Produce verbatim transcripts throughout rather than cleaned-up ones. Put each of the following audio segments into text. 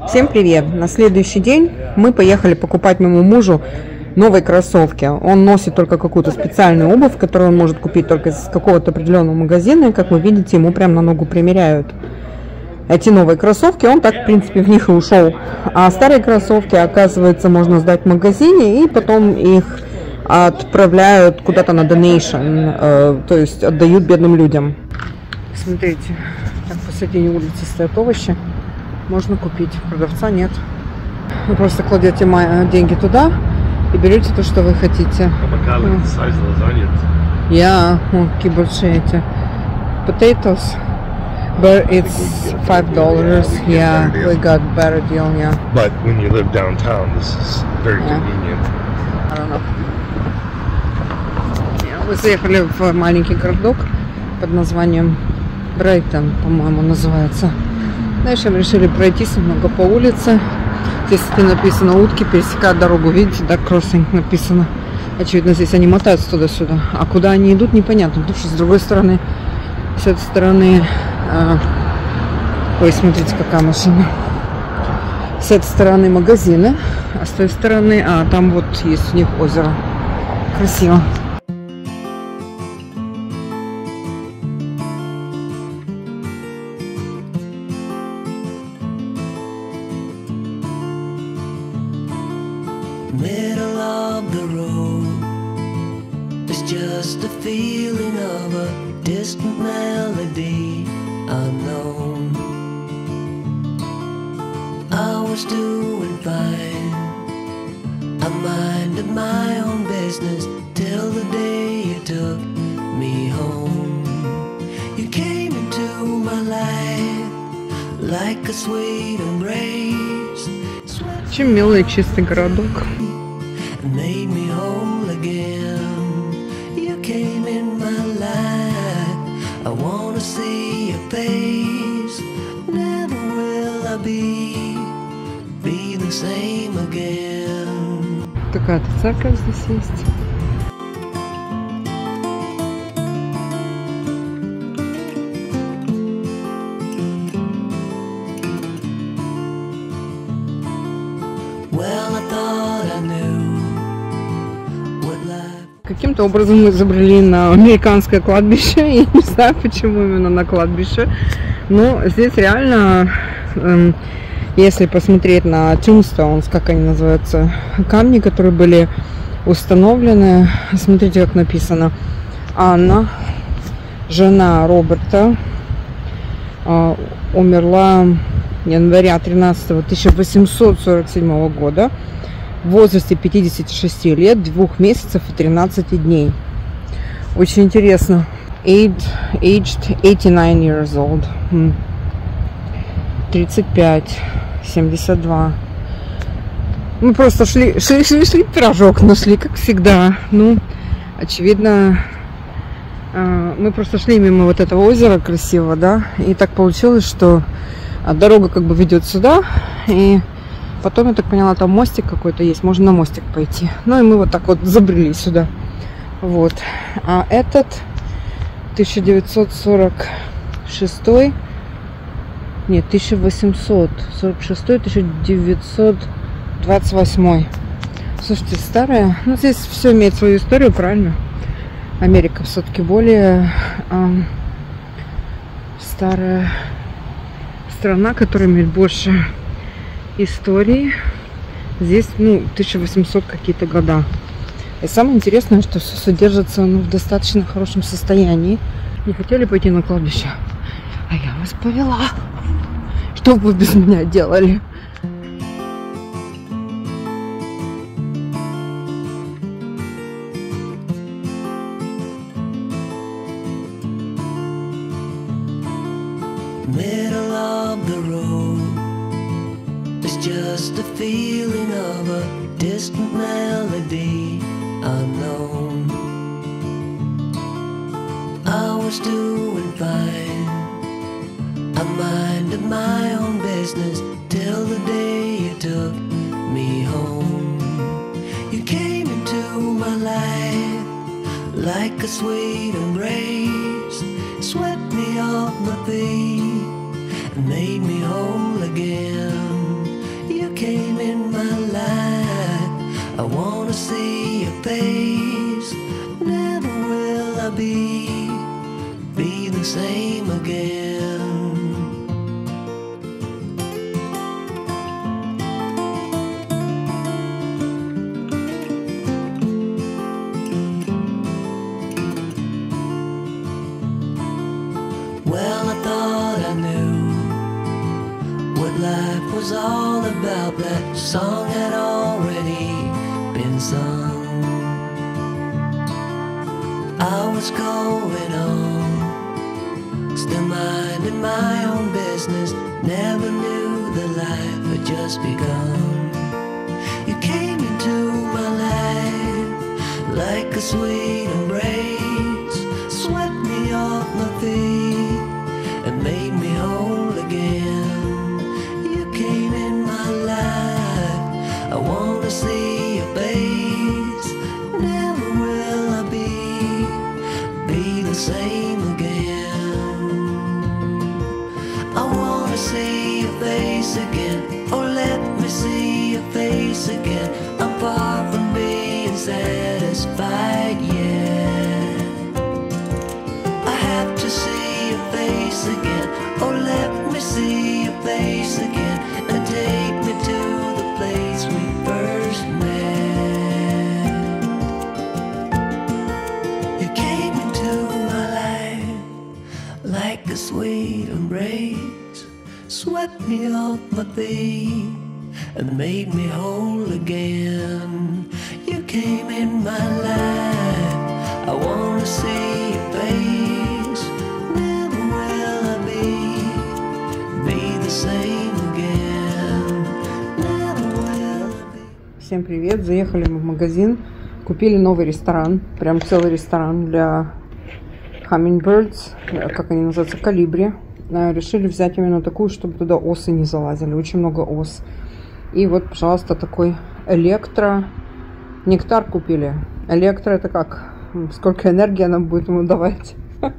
Всем привет! На следующий день мы поехали покупать моему мужу новые кроссовки. Он носит только какую-то специальную обувь, которую он может купить только из какого-то определенного магазина. И, как вы видите, ему прям на ногу примеряют эти новые кроссовки. Он так, в принципе, в них и ушел. А старые кроссовки, оказывается, можно сдать в магазине, и потом их отправляют куда-то на donation, э, то есть отдают бедным людям. Смотрите, как посередине улицы стоят овощи. Можно купить, продавца нет. Вы просто кладете деньги туда и берете то, что вы хотите. Я, ну, какие большие эти. Potatoes, but it's five dollars. Yeah, we got better deal, yeah. But when you live downtown, this is very convenient. I don't know. Мы заехали в маленький городок под названием Брайтон, по-моему, называется. Дальше мы решили пройтись немного по улице. Здесь написано «Утки пересекают дорогу». Видите, да, кроссинг написано. Очевидно, здесь они мотаются туда-сюда. А куда они идут, непонятно. Потому что с другой стороны, с этой стороны... Э... Ой, смотрите, какая машина. С этой стороны магазины, а с той стороны... А, там вот есть у них озеро. Красиво. Middle of the road, it's just a feeling of a distant melody unknown. I was doing fine, I minded my own business till the day you took me home. You came into my life like a sweet embrace. Очень милый чистый городок. Made me whole again. You came in my life. I wanna see your face. Never will I be be the same again. Такая-то церковь здесь есть. Well, I thought I knew what life. Каким-то образом мы забрели на американское кладбище. Я не знаю, почему именно на кладбище. Но здесь реально, эм, если посмотреть на tombstones, как они называются, камни, которые были установлены. Смотрите, как написано. Анна, жена Роберта, э, умерла января тринадцатого тысяча восемьсот сорок седьмого года в возрасте пятидесяти шести лет, двух месяцев и тринадцати дней. Очень интересно. Aged eighty-nine years old. тридцать пять, семьдесят два. Мы просто шли, шли, шли, шли, пирожок нашли, как всегда. Ну, очевидно, мы просто шли мимо вот этого озера красивого, да, и так получилось, что а дорога как бы ведет сюда, и потом, я так поняла, там мостик какой-то есть, можно на мостик пойти. Ну и мы вот так вот забрели сюда. Вот. А этот тысяча девятьсот сорок шестой, нет, тысяча восемьсот сорок шестой, тысяча девятьсот двадцать восьмой. Слушайте, старая. Ну, здесь все имеет свою историю, правильно? Америка все-таки более э, старая страна, которая имеет больше истории. Здесь, ну, тысяча восемьсот какие-то года. И самое интересное, что все содержится, ну, в достаточно хорошем состоянии. Не хотели пойти на кладбище? А я вас повела. Что бы вы без меня делали? Middle of the road, it's just a feeling of a distant melody unknown. I was doing fine, I minded my own business till the day you took me home. You came into my life like a sweet embrace, swept me off my feet and made me whole again. wanna see your face. Never will I be, be the same again. Well, I thought I knew what life was all about. That song had already been sung. I was going on, still minding my own business. Never knew the life had just begun. You came into my life like a sweet embrace, swept me off my feet and made me whole again. You came in my life, I wanna see your face. Never will I be, be the same again. I wanna see your face again, oh let me see your face again. I'm far from being satisfied yet. I have to see your face again, oh let me see your face again, and take me to the place we first met. You came into my life like a sweet embrace, swept me off my feet and made me whole again. You came in my life, I wanna see your face. Never will I be, be the same again. Never will I be. Всем привет! Заехали мы в магазин, купили новый ресторан, прям целый ресторан для Hummingbirds, как они называются, колибри. Решили взять именно такую, чтобы туда осы не залазили, очень много ос. И вот, пожалуйста, такой электро. Нектар купили. Электро это как? Сколько энергии она будет ему давать?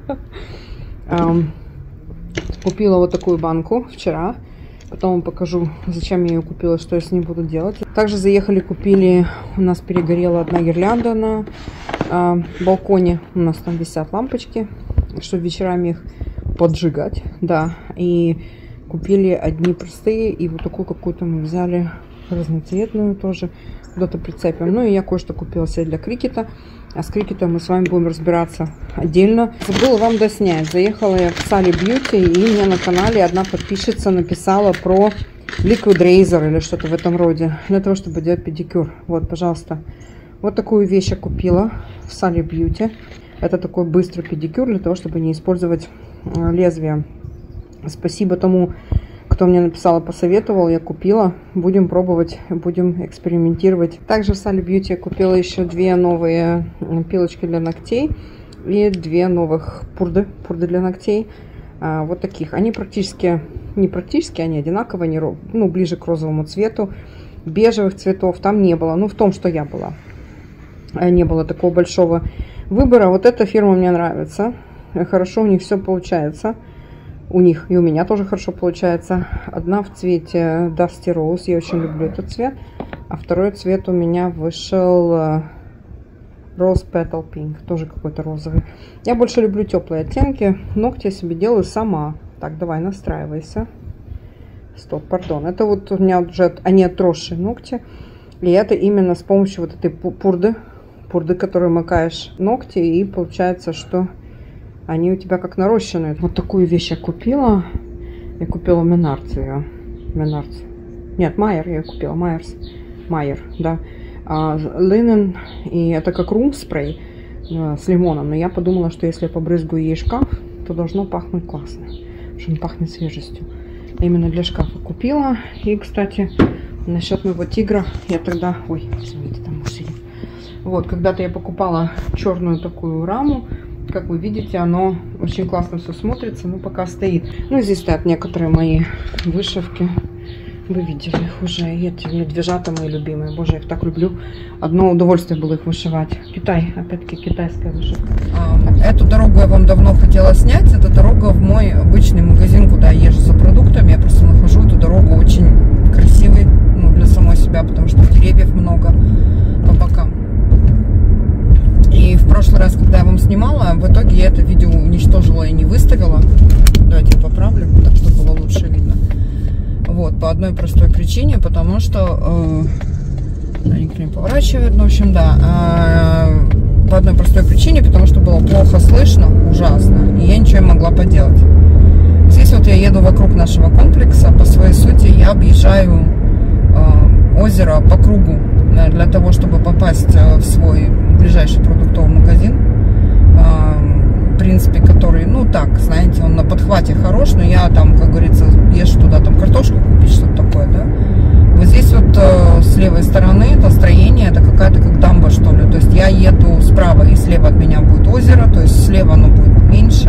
Купила вот такую банку вчера. Потом вам покажу, зачем я ее купила, что я с ней буду делать. Также заехали, купили, у нас перегорела одна гирлянда на э, балконе. У нас там висят лампочки, чтобы вечерами их поджигать. Да, и купили одни простые, и вот такую какую-то мы взяли разноцветную тоже. Куда-то прицепим. Ну и я кое-что купила себе для крикета. А с крикетом мы с вами будем разбираться отдельно. Забыла вам доснять. Заехала я в Sally Beauty, и мне на канале одна подписчица написала про Liquid Razor или что-то в этом роде. Для того, чтобы делать педикюр. Вот, пожалуйста. Вот такую вещь я купила в Sally Beauty. Это такой быстрый педикюр, для того, чтобы не использовать лезвие. Спасибо тому, кто мне написал и посоветовал, я купила. Будем пробовать, будем экспериментировать. Также в Sally Beauty я купила еще две новые пилочки для ногтей и две новых пурды, пурды для ногтей. А, вот таких. Они практически, не практически, они одинаковые, они, ну, ближе к розовому цвету. Бежевых цветов там не было, ну, в том, что я была. Не было такого большого выбора. Вот эта фирма мне нравится. Хорошо у них все получается. У них и у меня тоже хорошо получается. Одна в цвете Dusty Rose. Я очень люблю этот цвет. А второй цвет у меня вышел Rose Petal Pink. Тоже какой-то розовый. Я больше люблю теплые оттенки. Ногти я себе делаю сама. Так, давай, настраивайся. Стоп, пардон. Это вот у меня уже они отросшие ногти. И это именно с помощью вот этой пурды. Пурды, которую макаешь ногти. И получается, что они у тебя как нарощенные. Вот такую вещь я купила. Я купила Menards ее. Menards. Нет, Майер я купила. Майерс. Майер, да. Линен. И это как рум-спрей с лимоном. Но я подумала, что если я побрызгаю ей шкаф, то должно пахнуть классно. Потому что он пахнет свежестью. Именно для шкафа купила. И, кстати, насчет моего тигра. Я тогда... Ой, извините, там муж сидит. Вот, когда-то я покупала черную такую раму. Как вы видите, оно очень классно все смотрится, но пока стоит. Ну, здесь стоят некоторые мои вышивки. Вы видели их уже. И эти медвежата мои любимые. Боже, я их так люблю. Одно удовольствие было их вышивать. Китай, опять-таки китайская вышивка. Эту дорогу я вам давно хотела снять. Это дорога в мой обычный магазин, куда я езжу за продуктами. Я просто нахожу эту дорогу очень красивой, ну, для самой себя, потому что деревьев много по бокам. снимала, в итоге я это видео уничтожила и не выставила. Давайте я поправлю, так чтобы было лучше видно. Вот, по одной простой причине, потому что... Э, никто не поворачивает, ну, в общем, да. Э, по одной простой причине, потому что было плохо слышно, ужасно, и я ничего не могла поделать. Здесь вот я еду вокруг нашего комплекса, по своей сути я объезжаю э, озеро по кругу, э, для того, чтобы попасть в свой ближайший продуктовый магазин, э, в принципе, который, ну так, знаете, он на подхвате хорош, но я там, как говорится, езжу туда там картошку купить, что-то такое, да. Вот здесь вот э, с левой стороны это строение, это какая-то как дамба, что ли, то есть я еду справа и слева от меня будет озеро, то есть слева оно будет меньше,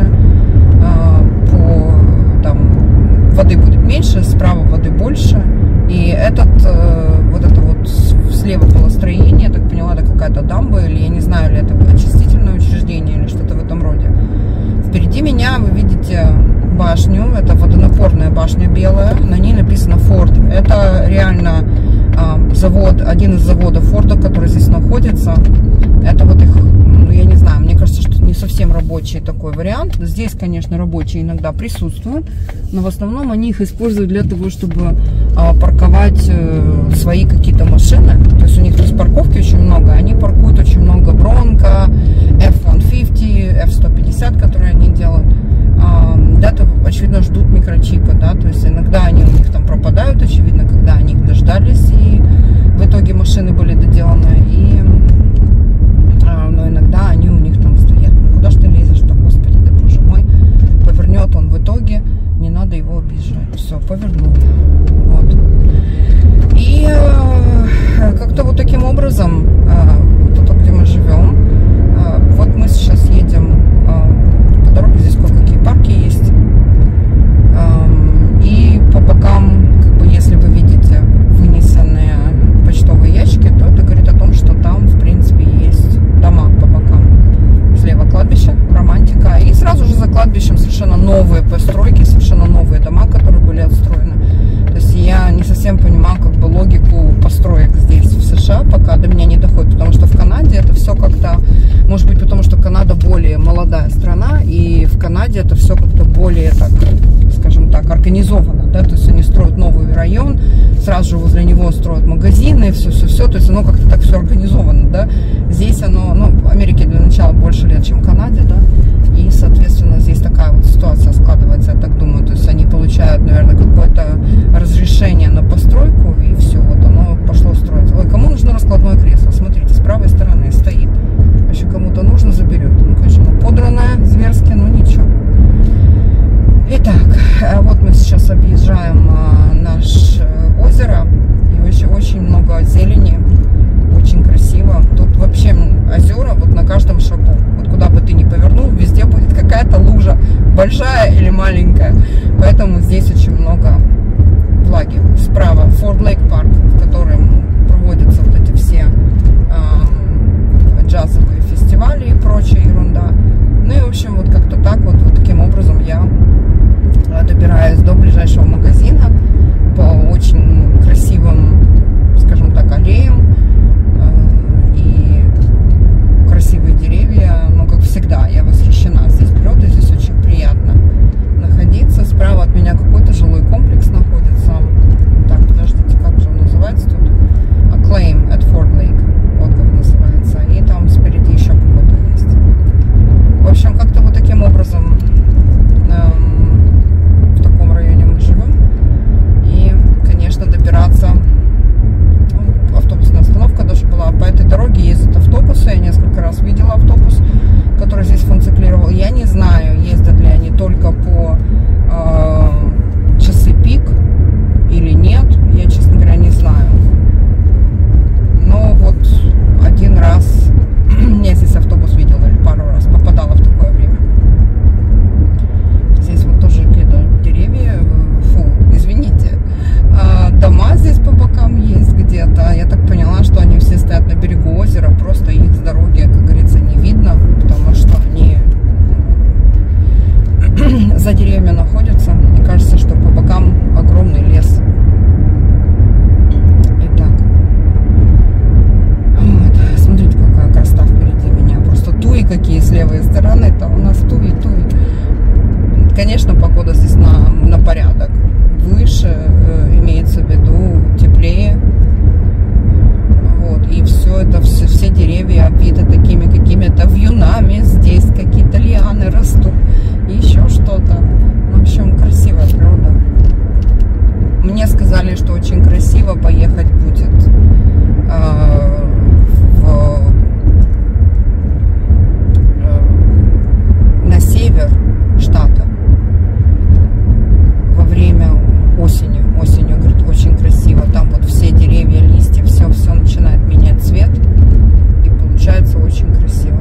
э, по, там, воды будет меньше, справа воды больше, и этот, э, вот это вот слева было строение, я так поняла, это какая-то дамба, или я не знаю, ли это очистительное учреждение, или что-то в этом роде. Впереди меня вы видите башню, это водонапорная башня белая, на ней написано Ford. Это реально э, завод, один из заводов Форда, который здесь находится. Это вот их, ну я не знаю, мне кажется, что не совсем рабочий такой вариант. Здесь, конечно, рабочие иногда присутствуют, но в основном они их используют для того, чтобы э, парковать э, свои какие-то машины. То есть у них здесь парковки очень много, они паркуют очень много Бронко, эф сто пятьдесят, эф сто пятьдесят, которые они делают. Да-то, очевидно, ждут микрочипы, да, то есть иногда они у них там пропадают, очевидно, когда они их дождались, и в итоге машины были доделаны, и, но иногда они у них там стоят. Ну, куда ж ты лезешь-то, господи, да боже мой, повернет он в итоге, не надо его обижать, все, повернул, вот. И как-то вот таким образом, тут, где мы живем, вот мы сейчас едем по дороге, здесь кое-какие парки есть. И по бокам, как бы, если вы видите вынесенные почтовые ящики, то это говорит о том, что там, в принципе, есть дома по бокам. Слева кладбище, романтика. И сразу же за кладбищем совершенно новые постройки, совершенно новые дома, которые были отстроены. То есть я не совсем понимаю, как бы, логику построек здесь, в США, пока до меня не доходит. Потому что в Канаде это все как-то... Может быть, потому что Канада более молодая страна, и в Канаде это все как-то более, так, скажем так, организовано, да, то есть они строят новый район, сразу же возле него строят магазины, все-все-все, то есть оно как-то так все организовано, да. Здесь оно, ну, в Америке для начала больше лет, чем в Канаде, да, и, соответственно, здесь такая вот ситуация складывается, я так думаю, то есть они получают, наверное, какое-то разрешение на постройку, и все, вот оно пошло строиться. Ой, кому нужно раскладное кресло? Смотрите, с правой стороны стоит. Еще кому-то нужно, заберет. Ну, конечно, подранное, зверски, но ничего. Итак, вот мы сейчас объезжаем а, наше озеро. И очень, очень много зелени. Очень красиво. Тут вообще озера вот на каждом шагу. Вот куда бы ты ни повернул, везде будет какая-то лужа. Большая или маленькая. Поэтому здесь очень много влаги. Справа Ford Lake Park, в котором проводятся вот эти все а, джазовые фестивали и прочая ерунда. Ну и, в общем, вот как-то так вот, вот таким образом я добираюсь до ближайшего магазина по очень красивым, скажем так, аллеям, и красивые деревья, но, как всегда, я восхищена. Здесь природа, здесь очень приятно находиться. Справа от меня какой-то красиво поехать будет э, в, э, на север штата во время осени. Осенью, говорит, очень красиво. Там вот все деревья, листья, все, все начинает менять цвет. И получается очень красиво.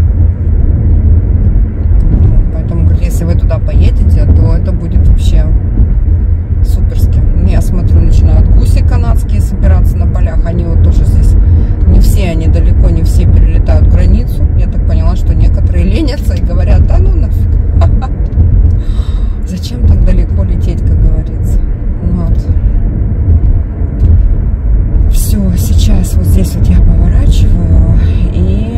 Поэтому, говорит, если вы туда поедете, то это будет вообще суперски. Я смотрю, начинают гуси канадские собираться на полях. Они вот тоже здесь, не все, они далеко, не все перелетают границу. Я так поняла, что некоторые ленятся и говорят, да ну нафиг. Зачем так далеко лететь, как говорится. Вот. Все, сейчас вот здесь вот я поворачиваю и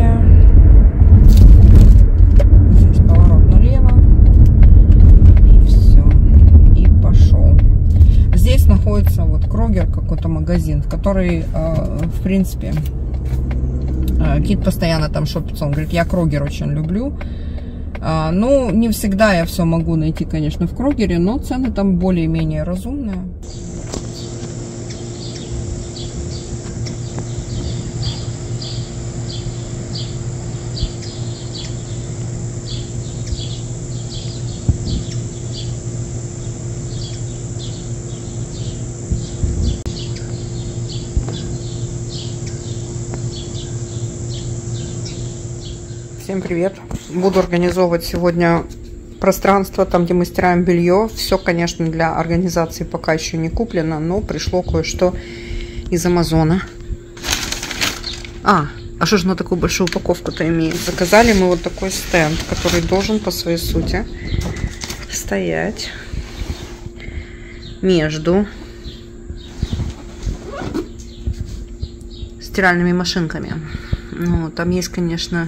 здесь поворот налево и все, и пошел. Здесь находится вот Крогер, какой-то магазин, в который, в принципе, Кит постоянно там шопится. Он говорит, я Крогер очень люблю. А, ну, не всегда я все могу найти, конечно, в Крогере, но цены там более-менее разумные. Всем привет! Буду организовывать сегодня пространство, там, где мы стираем белье. Все, конечно, для организации пока еще не куплено, но пришло кое-что из Амазона. А, а что же на такую большую упаковку-то имеет? Заказали мы вот такой стенд, который должен по своей сути стоять между стиральными машинками. Ну, там есть, конечно,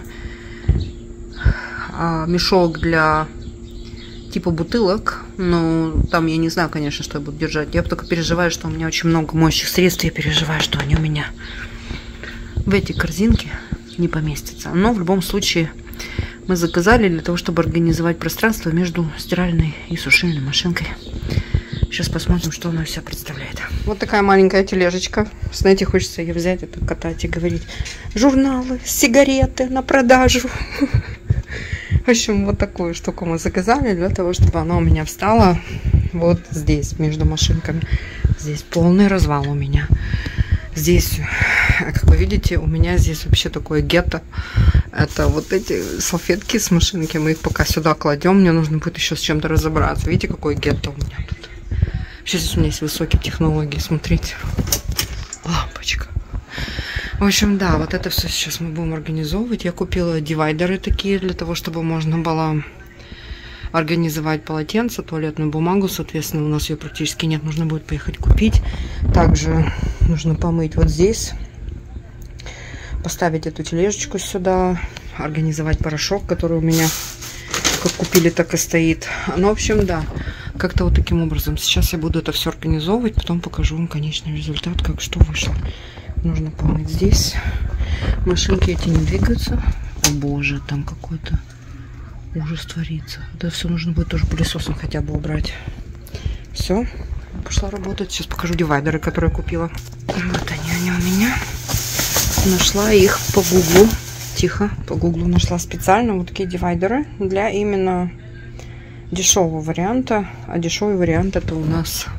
мешок для типа бутылок, но там я не знаю, конечно, что я буду держать. Я только переживаю, что у меня очень много моющих средств, я переживаю, что они у меня в эти корзинки не поместятся. Но в любом случае мы заказали для того, чтобы организовать пространство между стиральной и сушильной машинкой. Сейчас посмотрим, что она из себя представляет. Вот такая маленькая тележечка. Знаете, хочется ее взять, это катать и говорить: журналы, сигареты на продажу. В общем, вот такую штуку мы заказали для того, чтобы она у меня встала вот здесь, между машинками. Здесь полный развал у меня. Здесь, как вы видите, у меня здесь вообще такое гетто. Это вот эти салфетки с машинки. Мы их пока сюда кладем. Мне нужно будет еще с чем-то разобраться. Видите, какое гетто у меня тут. Сейчас здесь у меня есть высокие технологии. Смотрите. Лампочка. В общем, да, вот это все сейчас мы будем организовывать. Я купила дивайдеры такие, для того, чтобы можно было организовать полотенце, туалетную бумагу. Соответственно, у нас ее практически нет. Нужно будет поехать купить. Также нужно помыть вот здесь. Поставить эту тележечку сюда. Организовать порошок, который у меня как купили, так и стоит. Ну, в общем, да. Как-то вот таким образом. Сейчас я буду это все организовывать. Потом покажу вам конечный результат, как что вышло. Нужно помыть здесь. Машинки эти не двигаются. О боже, там какой-то ужас творится. Это все нужно будет тоже пылесосом хотя бы убрать. Все, пошла работать. Сейчас покажу дивайдеры, которые я купила. Вот они, они у меня. Нашла их по гуглу. Тихо, по гуглу нашла специально вот такие дивайдеры для именно дешевого варианта. А дешевый вариант это у нас,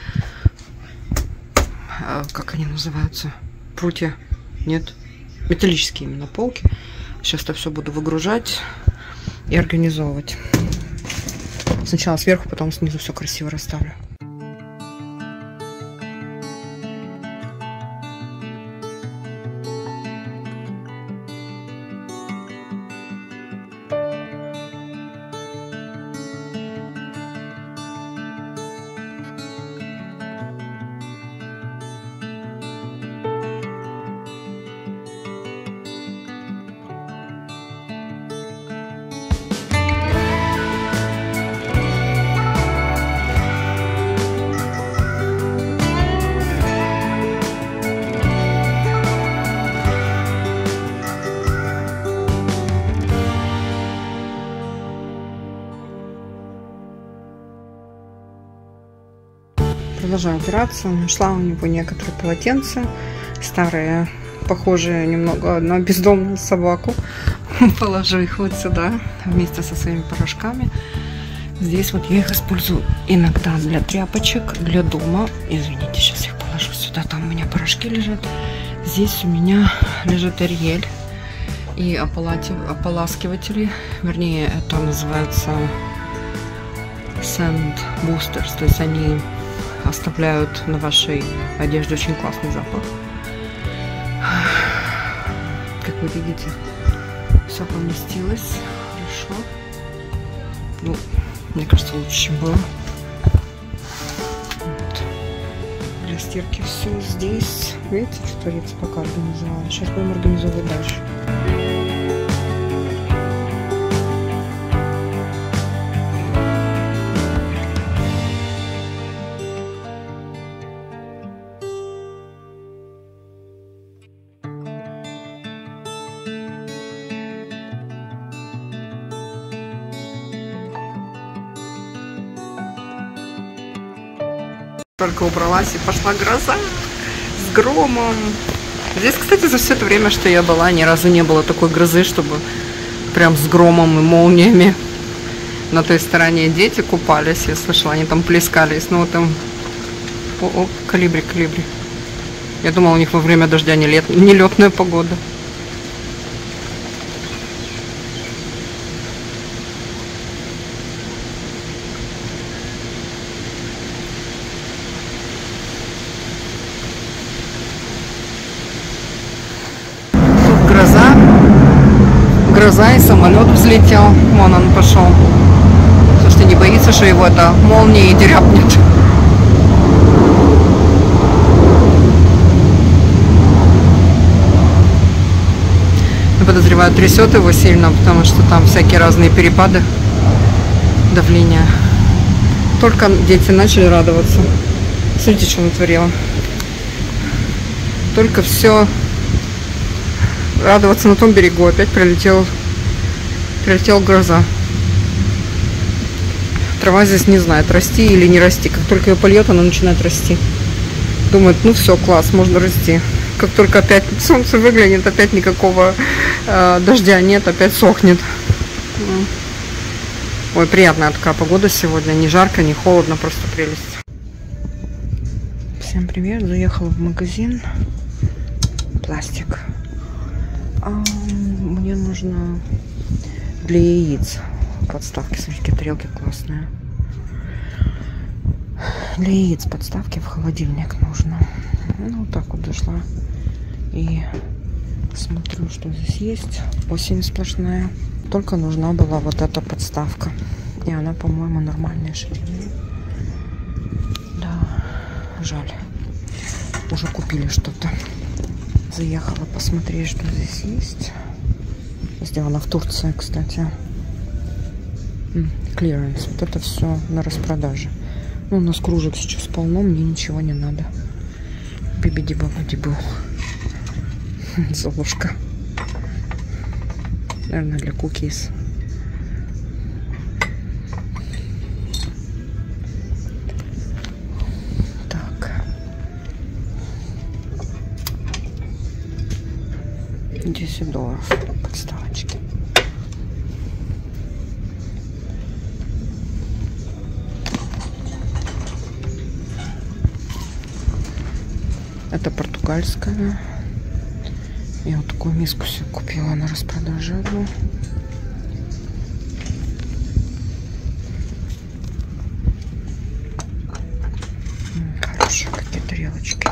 как они называются? Прутья, нет, металлические именно полки. Сейчас это все буду выгружать и организовывать. Сначала сверху, потом снизу все красиво расставлю. продолжаю опираться. Нашла у него некоторые полотенца старые, похожие немного на бездомную собаку. Положу их вот сюда вместе со своими порошками. Здесь вот я их использую иногда для тряпочек, для дома. Извините, сейчас их положу сюда. Там у меня порошки лежат. Здесь у меня лежит Ариэль и ополаскиватели. Вернее, это называется Scent Boosters. То есть они оставляют на вашей одежде очень классный запах. Как вы видите, все поместилось хорошо. Ну, мне кажется, лучше, чем было. Вот. Для стирки все здесь. Видите, что творится, пока организовала. Сейчас будем организовывать дальше. Только убралась и пошла гроза с громом. Здесь, кстати, за все это время, что я была, ни разу не было такой грозы, чтобы прям с громом и молниями. На той стороне дети купались, я слышала, они там плескались. Ну вот там, о, о, калибри, калибри. Я думала, у них во время дождя не, лет... не летная погода. Гроза, и самолет взлетел. Вон он пошел. Слушайте, не боится, что его это молнией дерябнет. Я подозреваю, трясет его сильно, потому что там всякие разные перепады давления. Только дети начали радоваться. Смотрите, что натворила. Только все радоваться на том берегу. Опять прилетел, прилетела гроза. Трава здесь не знает, расти или не расти. Как только ее польет, она начинает расти. Думает, ну все, класс, можно расти. Как только опять солнце выглянет, опять никакого э, дождя нет, опять сохнет. Ой, приятная такая погода сегодня. Не жарко, не холодно, просто прелесть. Всем привет. Заехала в магазин. Пластик. А, мне нужно для яиц подставки. Смотрите, какие тарелки классные. Для яиц подставки в холодильник нужно. Ну, вот так вот дошла. И смотрю, что здесь есть. Осень сплошная. Только нужна была вот эта подставка. И она, по-моему, нормальная ширина. Да, жаль. Уже купили что-то. Заехала посмотреть, что здесь есть. Сделано в Турции, кстати. Clearance. Вот это все на распродаже. Ну, у нас кружек сейчас полно, мне ничего не надо. Бибиди-бабуди-бу. Золушка. Наверное, для кукис. Так. десять долларов подставочки. Это португальская. Я вот такую миску себе купила на распродаже одну. Хорошие какие тарелочки.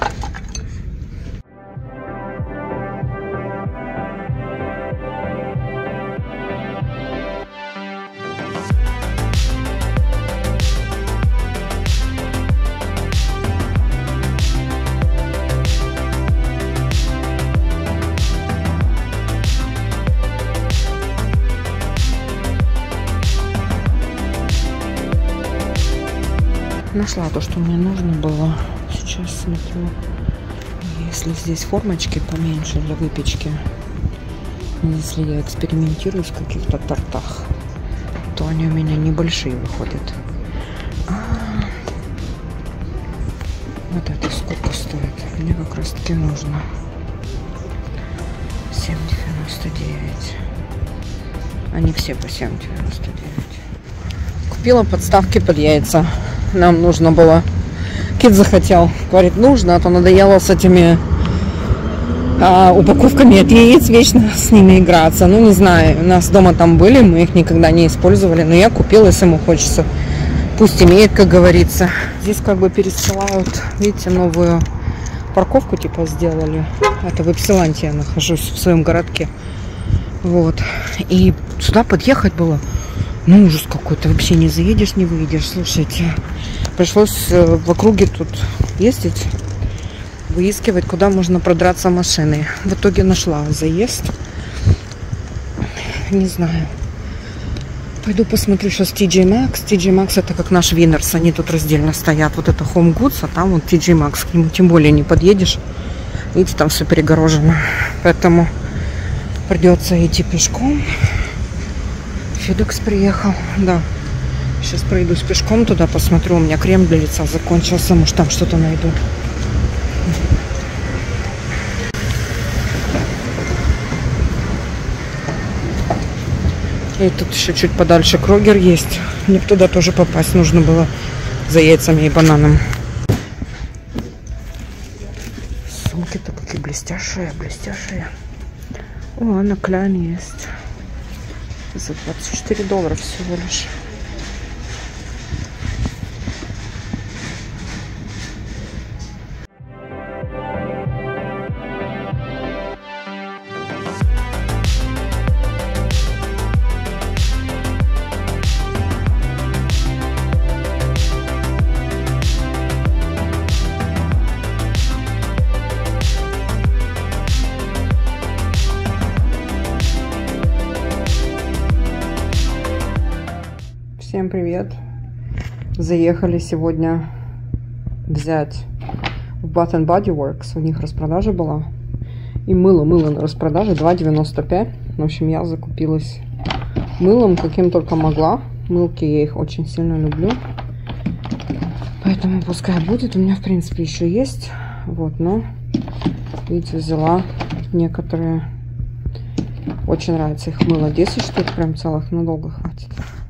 Нашла то, что мне нужно было. Сейчас смотрю, если здесь формочки поменьше для выпечки, если я экспериментирую с каких-то тортах, то они у меня небольшие выходят. А, Вот это сколько стоит? Мне как раз таки нужно. семь девяносто девять. Они все по семь девяносто девять. Купила подставки под яйца. Нам нужно было. Кит захотел. Говорит, нужно, а то надоело с этими а, упаковками от яиц вечно с ними играться. Ну, не знаю. У нас дома там были, мы их никогда не использовали. Но я купила, если ему хочется. Пусть имеет, как говорится. Здесь как бы пересылают, видите, новую парковку типа сделали. Это в Эпсиланте я нахожусь, в своем городке. Вот. И сюда подъехать было, ну, ужас какой-то. Вообще не заедешь, не выедешь. Слушайте, пришлось в округе тут ездить, выискивать, куда можно продраться машиной. В итоге нашла заезд. Не знаю. Пойду посмотрю сейчас Ти Джей Макс. Ти Джей Макс это как наш Winners. Они тут раздельно стоят. Вот это Home Goods, а там вот Ти Джей Макс. К нему тем более не подъедешь. Видите, там все перегорожено. Поэтому придется идти пешком. Федекс приехал. Да. Сейчас пройдусь пешком туда, посмотрю. У меня крем для лица закончился. Может, там что-то найду. И тут еще чуть подальше Крогер есть. Мне туда тоже попасть нужно было за яйцами и бананом. Сумки-то какие блестящие, блестящие. О, на Кляне есть. За двадцать четыре доллара всего лишь. Всем привет! Заехали сегодня взять в Bath and Body Works. У них распродажа была. И мыло, мыло на распродаже два девяносто пять. В общем, я закупилась мылом, каким только могла. Мылки я их очень сильно люблю. Поэтому пускай будет. У меня, в принципе, еще есть. Вот, но, видите, взяла некоторые. Очень нравится их мыло. десять штук прям целых, надолго хватит.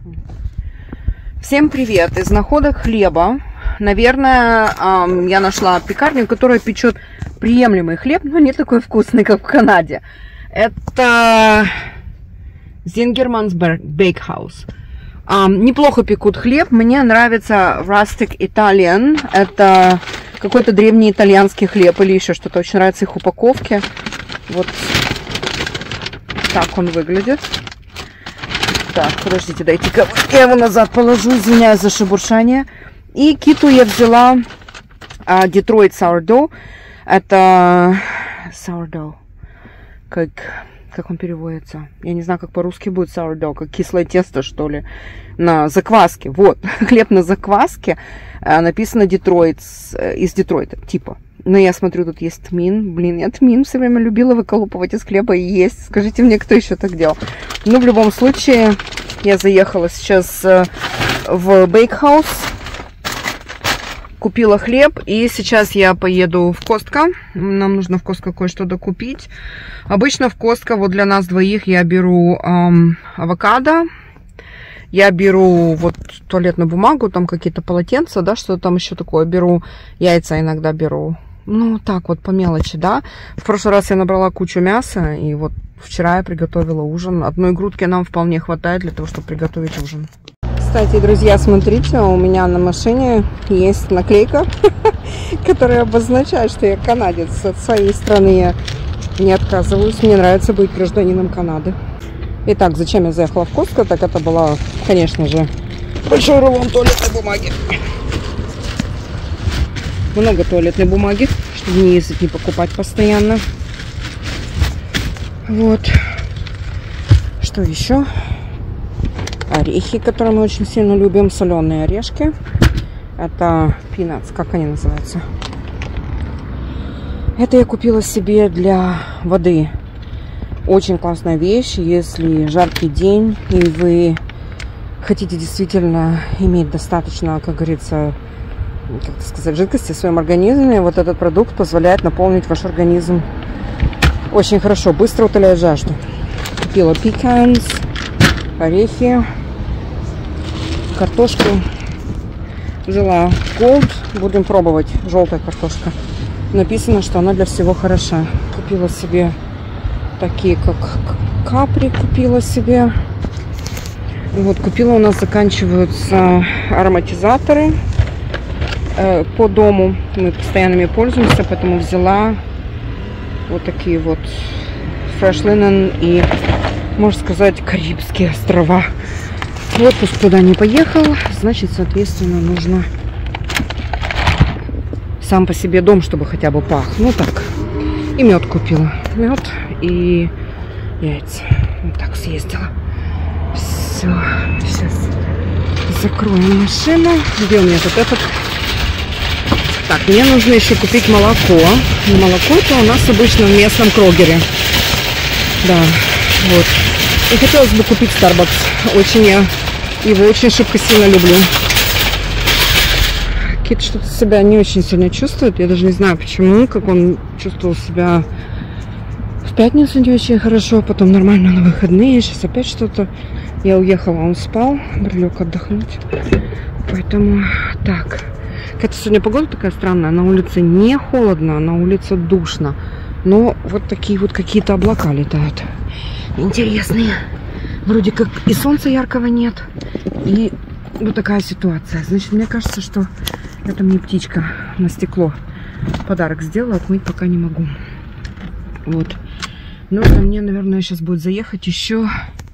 Всем привет! Из находок хлеба. Наверное, эм, я нашла пекарню, которая печет приемлемый хлеб, но не такой вкусный, как в Канаде. Это Zingerman's Bakehouse. Эм, неплохо пекут хлеб. Мне нравится Rustic Italian. Это какой-то древний итальянский хлеб или еще что-то. Очень нравятся их упаковки. Вот так он выглядит. Так, подождите, дайте-ка я его назад положу, извиняюсь за шебуршание. И Киту я взяла а, Detroit Sourdough. Это sourdough. Как, как он переводится? Я не знаю, как по-русски будет sourdough. Как кислое тесто, что ли. На закваске. Вот, хлеб на закваске. А, написано Detroit, из Детройта, типа. Но я смотрю, тут есть тмин. Блин, я тмин все время любила выколупывать из хлеба и есть. Скажите мне, кто еще так делал. Ну, в любом случае, я заехала сейчас в Бейкхаус. Купила хлеб. И сейчас я поеду в Костко. Нам нужно в Костко кое-что докупить. Обычно в Костко вот для нас двоих я беру эм, авокадо. Я беру вот туалетную бумагу, там какие-то полотенца, да, что там еще такое. Беру яйца, иногда беру. Ну, так вот, по мелочи, да. В прошлый раз я набрала кучу мяса, и вот вчера я приготовила ужин. Одной грудки нам вполне хватает для того, чтобы приготовить ужин. Кстати, друзья, смотрите, у меня на машине есть наклейка, которая обозначает, что я канадец. От своей страны я не отказываюсь. Мне нравится быть гражданином Канады. Итак, зачем я заехала в Костко? Так это была, конечно же, большой рулон туалетной бумаги. Много туалетной бумаги, чтобы не ездить, не покупать постоянно. Вот. Что еще? Орехи, которые мы очень сильно любим. Соленые орешки. Это peanuts, как они называются? Это я купила себе для воды. Очень классная вещь, если жаркий день, и вы хотите действительно иметь достаточно, как говорится, как сказать, жидкости в своем организме. Вот этот продукт позволяет наполнить ваш организм очень хорошо, быстро утоляет жажду. Купила пеканс, орехи, картошку. Взяла Gold, будем пробовать, желтая картошка. Написано, что она для всего хороша. Купила себе такие, как капри, купила себе. Вот, купила, у нас заканчиваются ароматизаторы э, по дому. Мы постоянно ими пользуемся, поэтому взяла вот такие вот Fresh Linen и, можно сказать, Карибские острова. В отпуск туда не поехал, значит, соответственно, нужно сам по себе дом, чтобы хотя бы пах. Ну так. И мед купила. Мед и яйца. Вот так съездила. Все. Сейчас закроем машину. Где у меня тут этот? Так, мне нужно еще купить молоко. Молоко-то у нас обычно в местном Крогере. Да, вот. И хотелось бы купить Starbucks. Очень я его очень шибко сильно люблю. Кит что-то себя не очень сильно чувствует. Я даже не знаю почему. Как он чувствовал себя в пятницу не очень хорошо. Потом нормально на выходные. Сейчас опять что-то. Я уехала, он спал. Лег отдохнуть. Поэтому так. Какая-то сегодня погода такая странная. На улице не холодно, на улице душно. Но вот такие вот какие-то облака летают. Интересные. Вроде как и солнца яркого нет. И вот такая ситуация. Значит, мне кажется, что это мне птичка на стекло подарок сделала. Отмыть пока не могу. Вот. Нужно мне, наверное, сейчас будет заехать еще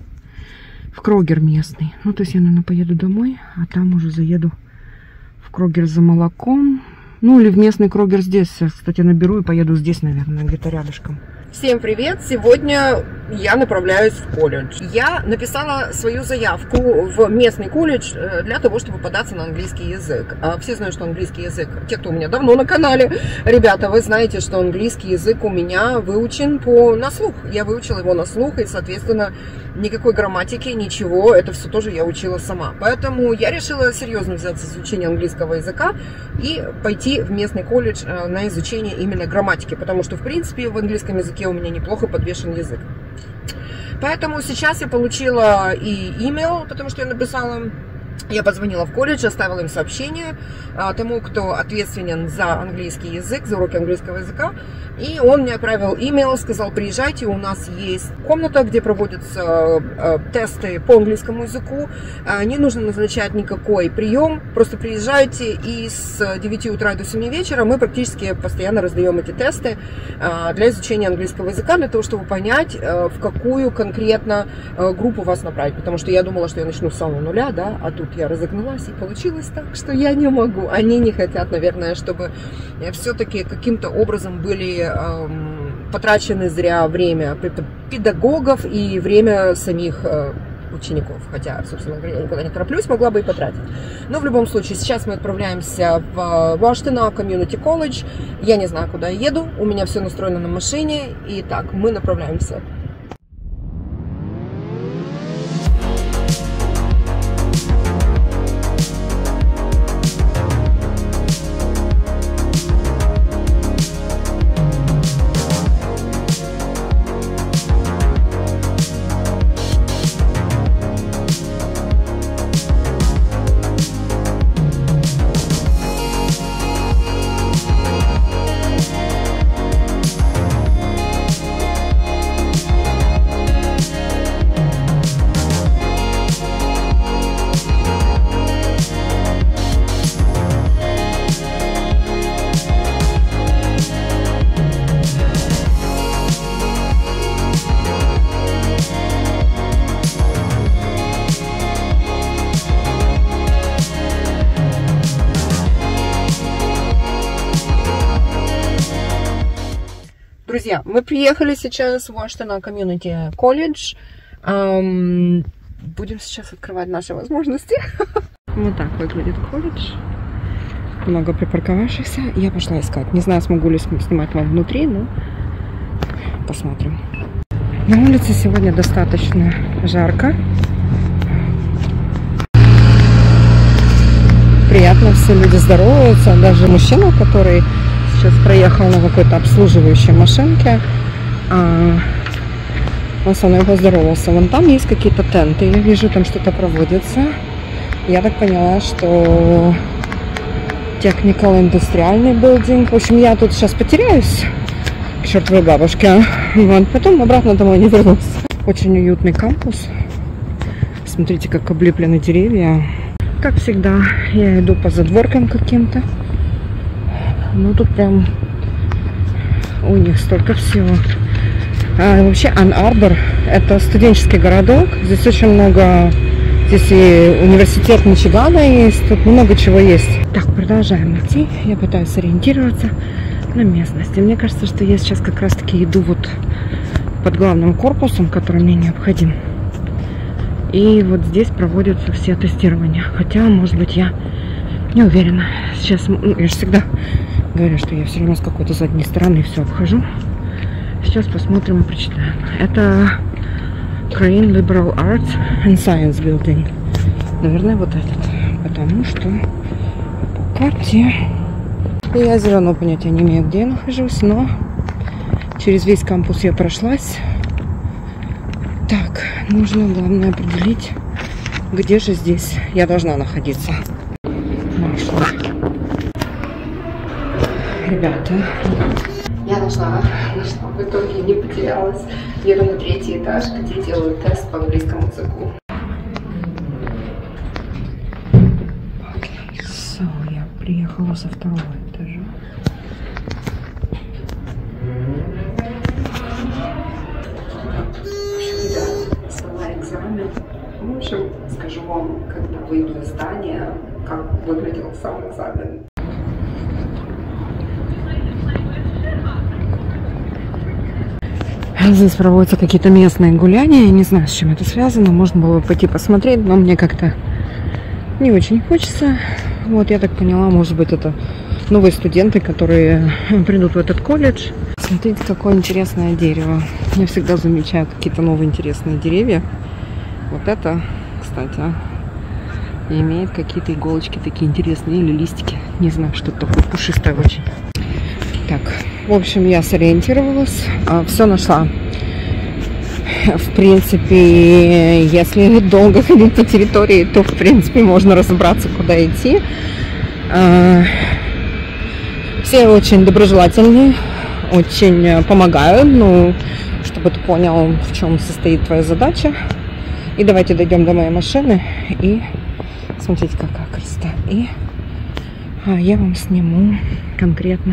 в Крогер местный. Ну, то есть я, наверное, поеду домой, а там уже заеду в Крогер за молоком. Ну, или в местный Крогер здесь. Кстати, наберу и поеду здесь, наверное, где-то рядышком. Всем привет! Сегодня я направляюсь в колледж. Я написала свою заявку в местный колледж для того, чтобы податься на английский язык. Все знают, что английский язык, те, кто у меня давно на канале, ребята, вы знаете, что английский язык у меня выучен по на слух. Я выучила его на слух, и, соответственно, никакой грамматики, ничего, это все тоже я учила сама. Поэтому я решила серьезно взяться за изучение английского языка и пойти в местный колледж на изучение именно грамматики, потому что, в принципе, в английском языке у меня неплохо подвешен язык. Поэтому сейчас я получила и имейл, потому что я написала, я позвонила в колледж, оставила им сообщение а, тому, кто ответственен за английский язык, за уроки английского языка. И он мне отправил имейл, сказал: приезжайте, у нас есть комната, где проводятся э, тесты по английскому языку. Э, не нужно назначать никакой прием, просто приезжайте, и с девяти утра до семи вечера мы практически постоянно раздаем эти тесты э, для изучения английского языка, для того, чтобы понять, э, в какую конкретно э, группу вас направить. Потому что я думала, что я начну с самого нуля, да, а тут я разогналась, и получилось так, что я не могу. Они не хотят, наверное, чтобы все-таки каким-то образом были потрачены зря время педагогов и время самих учеников. Хотя, собственно говоря, я никуда не тороплюсь, могла бы и потратить. Но в любом случае, сейчас мы отправляемся в Washtenaw Community College. Я не знаю, куда я еду. У меня все настроено на машине. Итак, мы направляемся. Друзья, мы приехали сейчас в Washtenaw Community College. Эм, будем сейчас открывать наши возможности. Вот так выглядит колледж. Много припарковавшихся. Я пошла искать. Не знаю, смогу ли снимать вам внутри, но посмотрим. На улице сегодня достаточно жарко. Приятно. приятно, все люди здороваются. Даже мужчина, который сейчас проехал на какой-то обслуживающей машинке, он со мной поздоровался. Вон там есть какие-то тенты, я вижу, там что-то проводится. Я так поняла, что Technical индустриальный билдинг. В общем, я тут сейчас потеряюсь к чертовой бабушке. Вот. Потом обратно домой не вернусь. Очень уютный кампус. Смотрите, как облеплены деревья. Как всегда, я иду по задворкам каким-то. Ну, тут прям у них столько всего. А, вообще, Ан-Арбор – это студенческий городок. Здесь очень много... Здесь и университет Мичигана есть, тут много чего есть. Так, продолжаем идти. Я пытаюсь ориентироваться на местности. Мне кажется, что я сейчас как раз-таки иду вот под главным корпусом, который мне необходим. И вот здесь проводятся все тестирования. Хотя, может быть, я не уверена. Сейчас, ну, я же всегда говорю, что я все равно с какой-то задней стороны все обхожу. Сейчас посмотрим и прочитаем. Это Crane Liberal Arts and Science Building. Наверное, вот этот. Потому что по карте я зеленого понятия не имею, где я нахожусь, но через весь кампус я прошлась. Так, нужно, главное, определить, где же здесь я должна находиться. Нашла. Ребята, я нашла, нашла, в итоге не потерялась. Еду на третий этаж, где делают тест по английскому языку. Окей, so, я приехала со второго этажа. Экзамен. В общем, скажу вам, когда выйду из здания, как выглядел сам экзамен. Здесь проводятся какие-то местные гуляния. Я не знаю, с чем это связано. Можно было пойти посмотреть, но мне как-то не очень хочется. Вот, я так поняла, может быть, это новые студенты, которые придут в этот колледж. Смотрите, какое интересное дерево. Я всегда замечаю какие-то новые интересные деревья. Вот это, кстати, имеет какие-то иголочки такие интересные или листики. Не знаю, что это такое, пушистое очень. Так, в общем, я сориентировалась, все нашла. В принципе, если долго ходить по территории, то, в принципе, можно разобраться, куда идти. Все очень доброжелательные, очень помогают, ну, чтобы ты понял, в чем состоит твоя задача. И давайте дойдем до моей машины и смотрите, какая красота. И а, я вам сниму конкретно,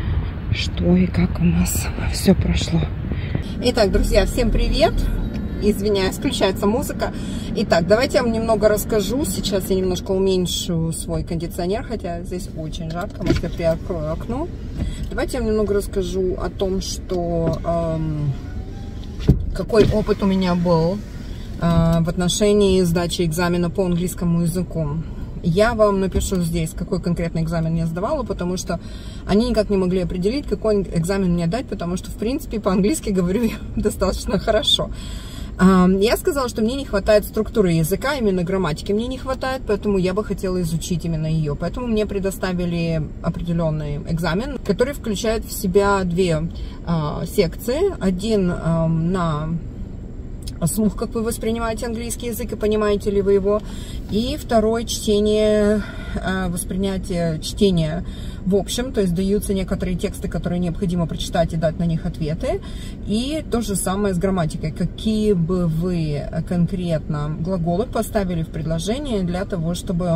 что и как у нас все прошло. Итак, друзья, всем привет. Извиняюсь, включается музыка. Итак, давайте я вам немного расскажу. Сейчас я немножко уменьшу свой кондиционер, хотя здесь очень жарко. Может, я приоткрою окно. Давайте я вам немного расскажу о том, что эм, какой опыт у меня был в отношении сдачи экзамена по английскому языку. Я вам напишу здесь, какой конкретный экзамен я сдавала, потому что они никак не могли определить, какой экзамен мне дать, потому что, в принципе, по-английски говорю я достаточно хорошо. Я сказала, что мне не хватает структуры языка, именно грамматики мне не хватает, поэтому я бы хотела изучить именно ее. Поэтому мне предоставили определенный экзамен, который включает в себя две секции. Один на слух, как вы воспринимаете английский язык и понимаете ли вы его. И второе, чтение, воспринятие чтения в общем, то есть даются некоторые тексты, которые необходимо прочитать и дать на них ответы. И то же самое с грамматикой. Какие бы вы конкретно глаголы поставили в предложение для того, чтобы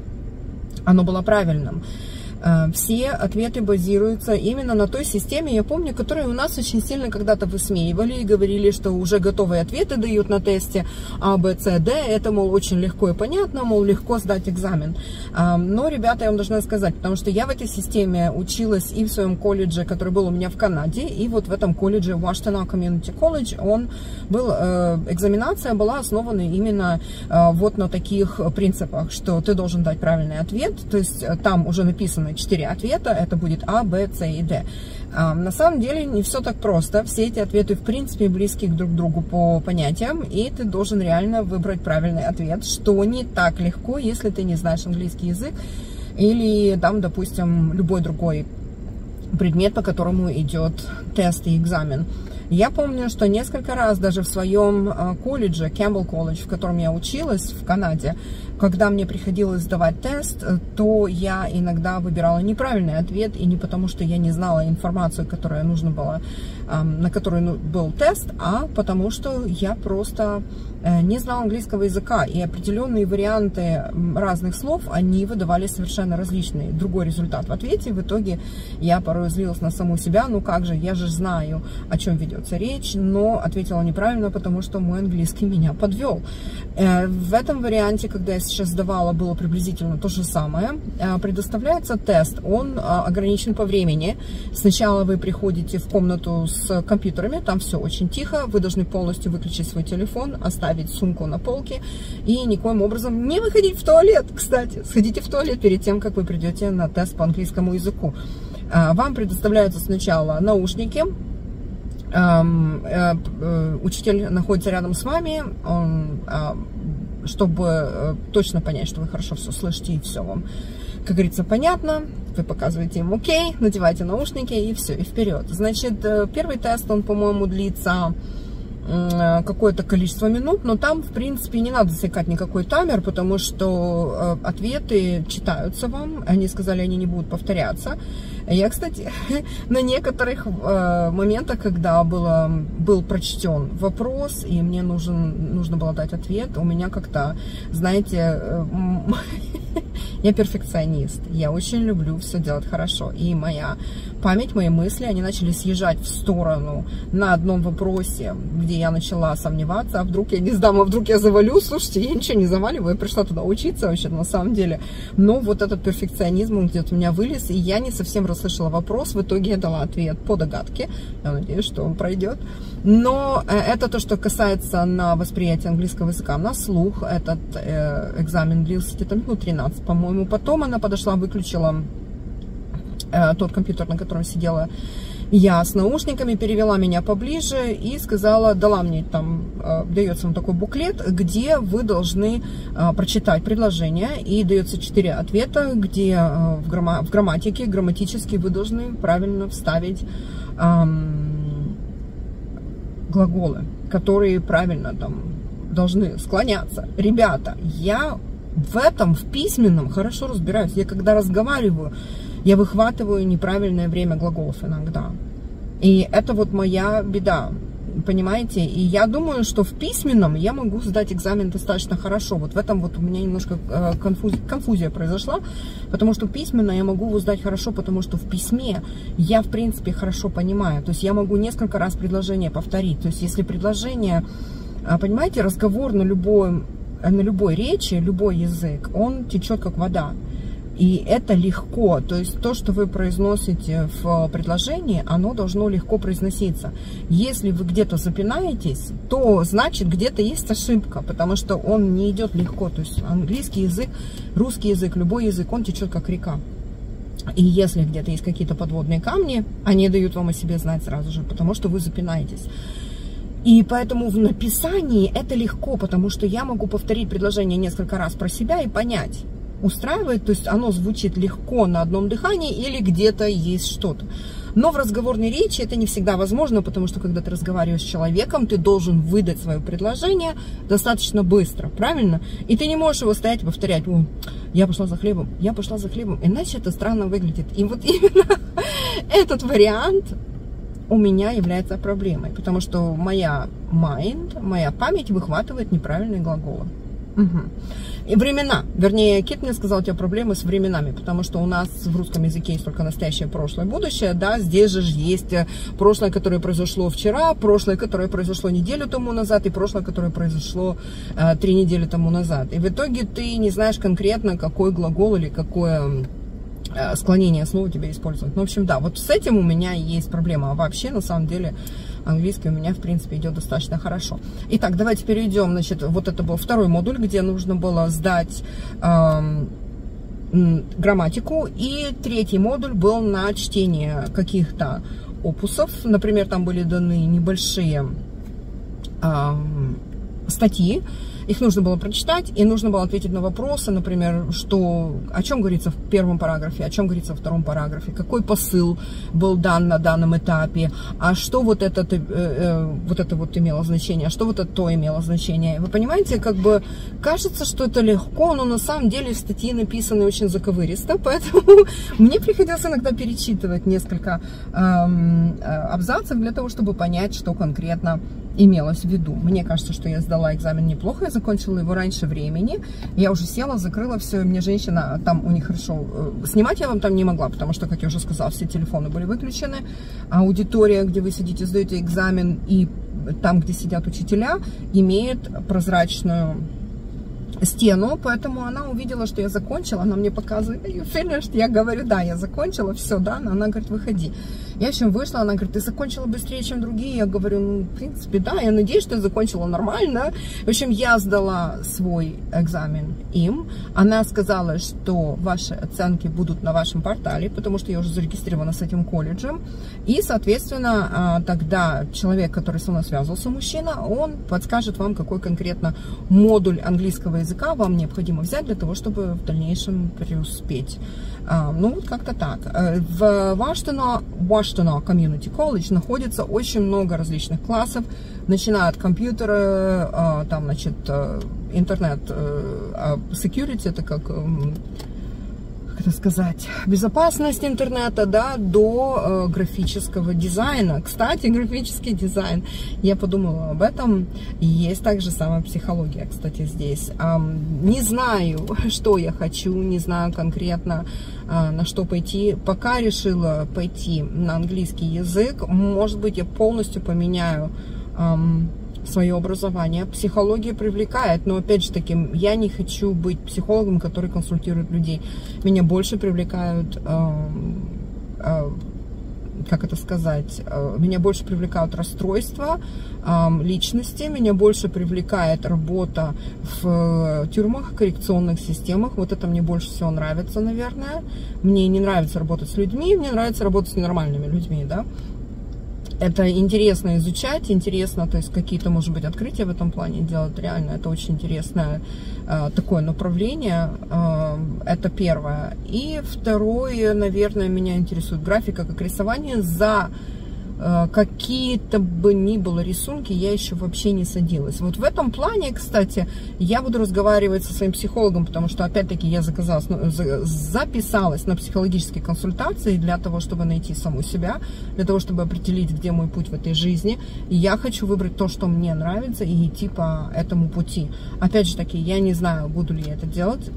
оно было правильным. Все ответы базируются именно на той системе, я помню, которую у нас очень сильно когда-то высмеивали и говорили, что уже готовые ответы дают на тесте А, Б, С, Д. Это, мол, очень легко и понятно, мол, легко сдать экзамен. Но, ребята, я вам должна сказать, потому что я в этой системе училась и в своем колледже, который был у меня в Канаде, и вот в этом колледже Washtenaw Community College, он был, экзаменация была основана именно вот на таких принципах, что ты должен дать правильный ответ, то есть там уже написано четыре ответа, это будет А, Б, С и Д. А, на самом деле не все так просто. Все эти ответы в принципе близки друг к другу по понятиям, и ты должен реально выбрать правильный ответ, что не так легко, если ты не знаешь английский язык. или там, допустим, любой другой предмет, по которому идет тест и экзамен. Я помню, что несколько раз даже в своем колледже, Кэмпбелл колледж, в котором я училась в Канаде, когда мне приходилось сдавать тест, то я иногда выбирала неправильный ответ, и не потому, что я не знала информацию, которая нужна была, на которую был тест, а потому что я просто не знала английского языка, и определенные варианты разных слов, они выдавали совершенно различный другой результат в ответе. В итоге я порой злилась на саму себя, ну как же, я же знаю, о чем ведется речь, но ответила неправильно, потому что мой английский меня подвел. В этом варианте, когда я сейчас сдавала, было приблизительно то же самое. Предоставляется тест, он ограничен по времени. Сначала вы приходите в комнату с компьютерами, там все очень тихо, вы должны полностью выключить свой телефон, оставить сумку на полке и никоим образом не выходить в туалет, кстати. Сходите в туалет перед тем, как вы придете на тест по английскому языку. Вам предоставляются сначала наушники. Учитель находится рядом с вами, он, чтобы точно понять, что вы хорошо все слышите и все вам, как говорится, понятно. Вы показываете им окей, надевайте наушники и все, и вперед. Значит, первый тест, он, по-моему, длится какое-то количество минут, но там, в принципе, не надо засекать никакой таймер, потому что ответы читаются вам, они сказали, они не будут повторяться. Я, кстати, на некоторых моментах, когда было, был прочтен вопрос, и мне нужен, нужно было дать ответ, у меня как-то, знаете, я перфекционист, я очень люблю все делать хорошо, и моя память, мои мысли, они начали съезжать в сторону на одном вопросе, где я начала сомневаться, а вдруг я не сдам, а вдруг я завалю. Слушайте, я ничего не заваливаю, я пришла туда учиться вообще на самом деле, но вот этот перфекционизм, он где-то у меня вылез, и я не совсем расслышала вопрос, в итоге я дала ответ по догадке, я надеюсь, что он пройдет, но это то, что касается на восприятие английского языка. На слух этот э, экзамен длился где-то минут тринадцать, по-моему. Потом она подошла, выключила э, тот компьютер, на котором сидела я с наушниками, перевела меня поближе и сказала, дала мне там, э, дается вам такой буклет, где вы должны э, прочитать предложение, и дается четыре ответа, где э, в, грамма, в грамматике, грамматически вы должны правильно вставить э, глаголы, которые правильно там должны склоняться. Ребята, я в этом, в письменном хорошо разбираюсь. Я когда разговариваю, я выхватываю неправильное время глаголов иногда. И это вот моя беда, понимаете? И я думаю, что в письменном я могу сдать экзамен достаточно хорошо. Вот в этом вот у меня немножко конфузия, конфузия произошла, потому что письменно я могу его сдать хорошо, потому что в письме я, в принципе, хорошо понимаю. То есть я могу несколько раз предложение повторить. То есть если предложение, понимаете, разговор на любой, на любой речи, любой язык, он течет как вода. И это легко, то есть то, что вы произносите в предложении, оно должно легко произноситься. Если вы где-то запинаетесь, то значит где-то есть ошибка, потому что он не идет легко. То есть английский язык, русский язык, любой язык, он течет как река. И если где-то есть какие-то подводные камни, они дают вам о себе знать сразу же, потому что вы запинаетесь. И поэтому в написании это легко, потому что я могу повторить предложение несколько раз про себя и понять, устраивает, то есть оно звучит легко на одном дыхании или где-то есть что-то. Но в разговорной речи это не всегда возможно, потому что когда ты разговариваешь с человеком, ты должен выдать свое предложение достаточно быстро, правильно? И ты не можешь его стоять и повторять: я пошла за хлебом, я пошла за хлебом, иначе это странно выглядит. И вот именно этот вариант у меня является проблемой, потому что моя mind, моя память выхватывает неправильные глаголы. Угу. И времена, вернее, Кит мне сказал, у тебя проблемы с временами, потому что у нас в русском языке есть только настоящее, прошлое, будущее, да, здесь же есть прошлое, которое произошло вчера, прошлое, которое произошло неделю тому назад, и прошлое, которое произошло э, три недели тому назад. И в итоге ты не знаешь конкретно, какой глагол или какое э, склонение слова тебе использовать. Ну, в общем, да, вот с этим у меня есть проблема, а вообще, на самом деле, английский у меня, в принципе, идет достаточно хорошо. Итак, давайте перейдем. Значит, вот это был второй модуль, где нужно было сдать эм, грамматику. И третий модуль был на чтение каких-то опусов. Например, там были даны небольшие, эм, статьи, их нужно было прочитать, и нужно было ответить на вопросы, например, что, о чем говорится в первом параграфе, о чем говорится во втором параграфе, какой посыл был дан на данном этапе, а что вот это, э, э, вот это вот имело значение, а что вот это то имело значение. Вы понимаете, как бы кажется, что это легко, но на самом деле статьи написаны очень заковыристо, поэтому мне приходилось иногда перечитывать несколько э, абзацев для того, чтобы понять, что конкретно имелось в виду. Мне кажется, что я сдала экзамен неплохо, я закончила его раньше времени, я уже села, закрыла все, и мне женщина, там у них хорошо, снимать я вам там не могла, потому что, как я уже сказала, все телефоны были выключены, аудитория, где вы сидите, сдаете экзамен, и там, где сидят учителя, имеет прозрачную стену, поэтому она увидела, что я закончила, она мне показывает, you finished? Я говорю, да, я закончила, все, да, она говорит, выходи. Я в общем вышла, она говорит, ты закончила быстрее, чем другие, я говорю, ну, в принципе, да, я надеюсь, что я закончила нормально. В общем, я сдала свой экзамен им, она сказала, что ваши оценки будут на вашем портале, потому что я уже зарегистрирована с этим колледжем, и, соответственно, тогда человек, который со мной связывался, мужчина, он подскажет вам, какой конкретно модуль английского языка вам необходимо взять для того, чтобы в дальнейшем преуспеть. Ну, вот как-то так. В Вашингтона, Вашингтона Community College находится очень много различных классов, начиная от компьютера, там, значит, интернет, security, это как, как это сказать, безопасность интернета, да, до графического дизайна. Кстати, графический дизайн, я подумала об этом, есть также самая психология, кстати, здесь. Не знаю, что я хочу, не знаю конкретно, на что пойти. Пока решила пойти на английский язык. Может быть, я полностью поменяю эм, свое образование. Психология привлекает, но опять же таки, я не хочу быть психологом, который консультирует людей. Меня больше привлекают, эм, э, как это сказать, э, меня больше привлекают расстройства э, личности, меня больше привлекает работа в тюрьмах, коррекционных системах. Вот это мне больше всего нравится, наверное. Мне не нравится работать с людьми, мне нравится работать с ненормальными людьми, да. Это интересно изучать, интересно, то есть какие-то, может быть, открытия в этом плане делать. Реально, это очень интересное э, такое направление. Э, это первое. И второе, наверное, меня интересует графика как рисование. За э, какие-то бы ни было рисунки я еще вообще не садилась. Вот в этом плане, кстати, я буду разговаривать со своим психологом, потому что, опять-таки, я заказалась, записалась на психологические консультации для того, чтобы найти саму себя, для того, чтобы определить, где мой путь в этой жизни. И я хочу выбрать то, что мне нравится, и идти по этому пути. Опять же таки, я не знаю, буду ли я это делать,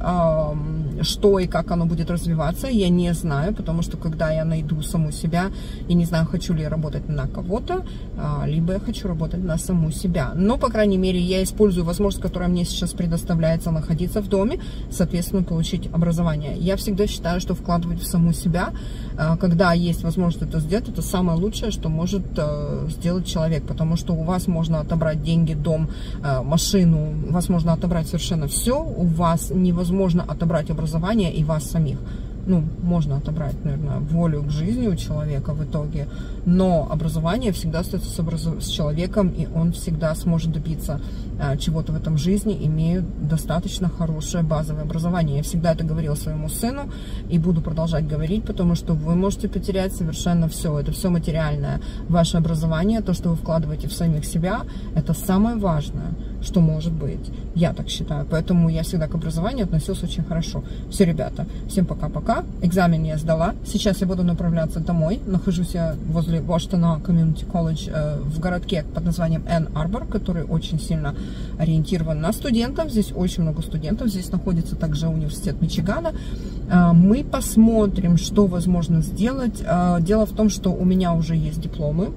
что и как оно будет развиваться, я не знаю, потому что, когда я найду саму себя, я не знаю, хочу ли я работать на кого-то, либо я хочу работать на саму себя. Но, по крайней мере, я использую возможность, которая мне сейчас предоставляется, находиться в доме, соответственно, получить образование. Я всегда считаю, что вкладывать в саму себя, когда есть возможность это сделать, это самое лучшее, что может сделать человек, потому что у вас можно отобрать деньги, дом, машину, у вас можно отобрать совершенно все, у вас невозможно отобрать образование и вас самих. Ну, можно отобрать, наверное, волю к жизни у человека в итоге, но образование всегда остается с, образ... с человеком, и он всегда сможет добиться а, чего-то в этом жизни, имея достаточно хорошее базовое образование. Я всегда это говорила своему сыну и буду продолжать говорить, потому что вы можете потерять совершенно все. Это все материальное. Ваше образование, то, что вы вкладываете в самих себя, это самое важное, что может быть. Я так считаю. Поэтому я всегда к образованию относилась очень хорошо. Все, ребята, всем пока-пока. Экзамен я сдала. Сейчас я буду направляться домой. Нахожусь я возле Вашингтона Community College э, в городке под названием Энн-Арбор, который очень сильно ориентирован на студентов. Здесь очень много студентов. Здесь находится также университет Мичигана. Э, мы посмотрим, что возможно сделать. Э, дело в том, что у меня уже есть дипломы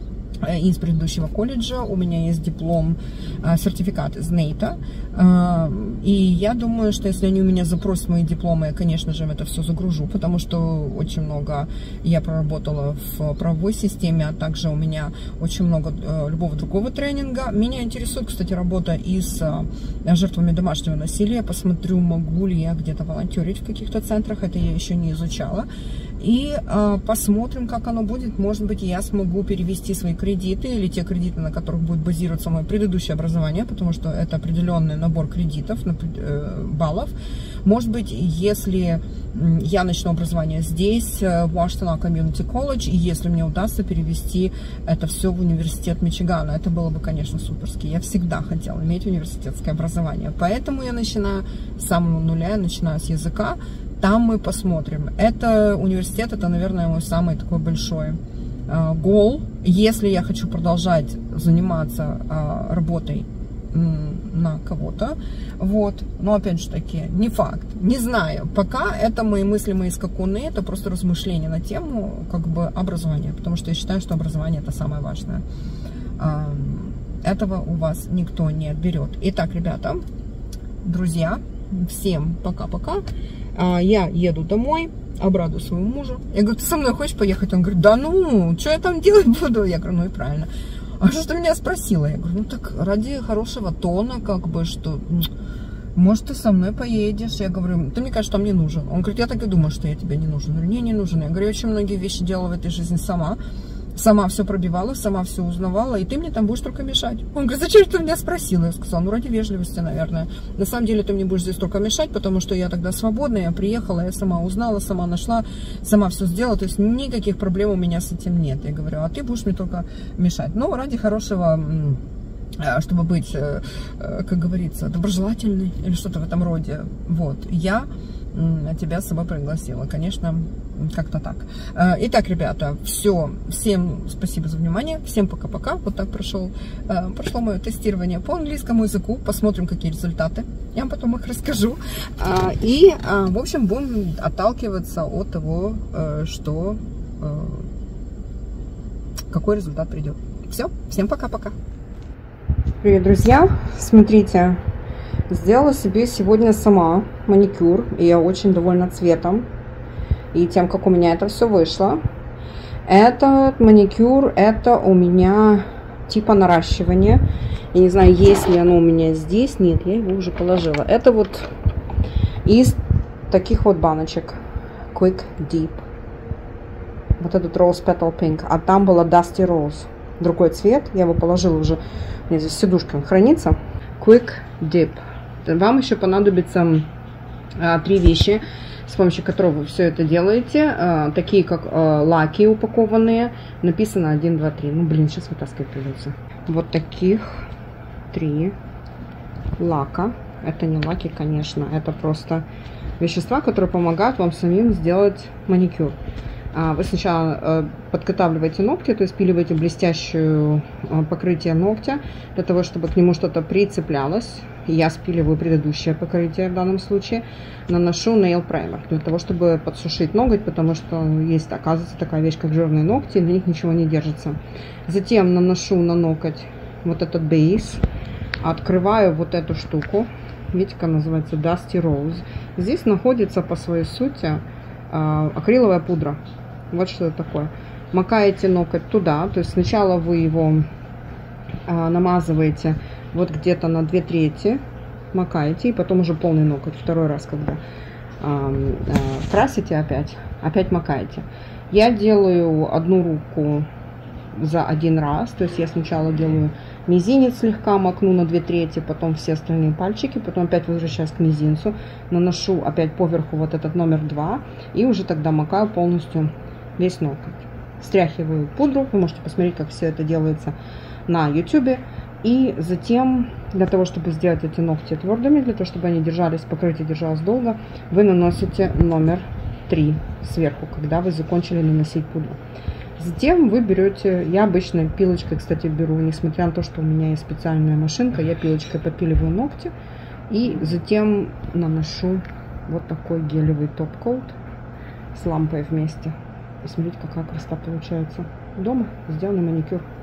из предыдущего колледжа, у меня есть диплом, сертификат из нейта, и я думаю, что если они у меня запросят мои дипломы, я, конечно же, им это все загружу, потому что очень много я проработала в правовой системе, а также у меня очень много любого другого тренинга. Меня интересует, кстати, работа и с жертвами домашнего насилия. Посмотрю, могу ли я где-то волонтерить в каких-то центрах, это я еще не изучала. И э, посмотрим, как оно будет. Может быть, я смогу перевести свои кредиты или те кредиты, на которых будет базироваться мое предыдущее образование, потому что это определенный набор кредитов, э, баллов. Может быть, если я начну образование здесь, в Washtenaw Community College, и если мне удастся перевести это все в университет Мичигана, это было бы, конечно, суперски. Я всегда хотела иметь университетское образование, поэтому я начинаю с самого нуля, я начинаю с языка. Там мы посмотрим. Это университет, это, наверное, мой самый такой большой uh, goal. Если я хочу продолжать заниматься uh, работой на кого-то, вот, но опять же таки, не факт, не знаю, пока это мои мысли, мои скакуны, это просто размышления на тему, как бы, образования, потому что я считаю, что образование это самое важное. Этого у вас никто не отберет. Итак, ребята, друзья, всем пока-пока. Я еду домой, обрадую своему мужу. Я говорю, ты со мной хочешь поехать? Он говорит, да ну, что я там делать буду? Я говорю, ну и правильно. А что ты меня спросила? Я говорю, ну так ради хорошего тона, как бы, что, может, ты со мной поедешь? Я говорю, ты мне кажется, что мне нужен. Он говорит, я так и думаю, что я тебе не нужен. Я говорю, не, не нужен. Я говорю, я очень многие вещи делала в этой жизни сама. Сама все пробивала, сама все узнавала, и ты мне там будешь только мешать. Он говорит, зачем ты меня спросила? Я сказала, ну ради вежливости, наверное. На самом деле ты мне будешь здесь только мешать, потому что я тогда свободна, я приехала, я сама узнала, сама нашла, сама все сделала, то есть никаких проблем у меня с этим нет. Я говорю, а ты будешь мне только мешать. Но ради хорошего, чтобы быть, как говорится, доброжелательной или что-то в этом роде, вот, я тебя с собой пригласила, конечно, как-то так. Итак, ребята, все, всем спасибо за внимание, всем пока-пока, вот так прошел, прошло мое тестирование по английскому языку, посмотрим, какие результаты, я вам потом их расскажу, и, в общем, будем отталкиваться от того, что, какой результат придет. Все, всем пока-пока. Привет, друзья, смотрите, сделала себе сегодня сама маникюр, и я очень довольна цветом и тем, как у меня это все вышло. Этот маникюр, это у меня типа наращивание. Я не знаю, есть ли оно у меня здесь. Нет, я его уже положила. Это вот из таких вот баночек. Quick Deep. Вот этот Rose Petal Pink. А там была Dusty Rose. Другой цвет. Я его положила уже. У меня здесь сидушка хранится. Quick Dip. Вам еще понадобится а, три вещи, с помощью которых вы все это делаете. А, такие как а, лаки упакованные. Написано один, два, три. Ну, блин, сейчас вытаскивать придется. Вот таких три лака. Это не лаки, конечно. Это просто вещества, которые помогают вам самим сделать маникюр. А, вы сначала а, подготавливаете ногти, то есть спиливаете блестящее а, покрытие ногтя, для того, чтобы к нему что-то прицеплялось. Я спиливаю предыдущее покрытие в данном случае. Наношу nail primer для того, чтобы подсушить ноготь, потому что есть, оказывается, такая вещь, как жирные ногти, и на них ничего не держится. Затем наношу на ноготь вот этот бейс. Открываю вот эту штуку. Видите, как называется? Dusty Rose. Здесь находится по своей сути акриловая пудра. Вот что это такое. Макаете ноготь туда. То есть сначала вы его намазываете вот где-то на две трети, макаете, и потом уже полный ноготь, второй раз, когда э, э, красите опять, опять макаете. Я делаю одну руку за один раз, то есть я сначала делаю мизинец, слегка макну на две трети, потом все остальные пальчики, потом опять возвращаюсь к мизинцу, наношу опять поверху вот этот номер два, и уже тогда макаю полностью весь ноготь. Стряхиваю пудру, вы можете посмотреть, как все это делается на ютубе. И затем, для того, чтобы сделать эти ногти твердыми, для того, чтобы они держались, покрытие держалось долго, вы наносите номер три сверху, когда вы закончили наносить пудру. Затем вы берете, я обычно пилочкой, кстати, беру, несмотря на то, что у меня есть специальная машинка, я пилочкой подпиливаю ногти. И затем наношу вот такой гелевый топ-коут с лампой вместе. И смотрите, какая красота получается. Дома сделанный маникюр.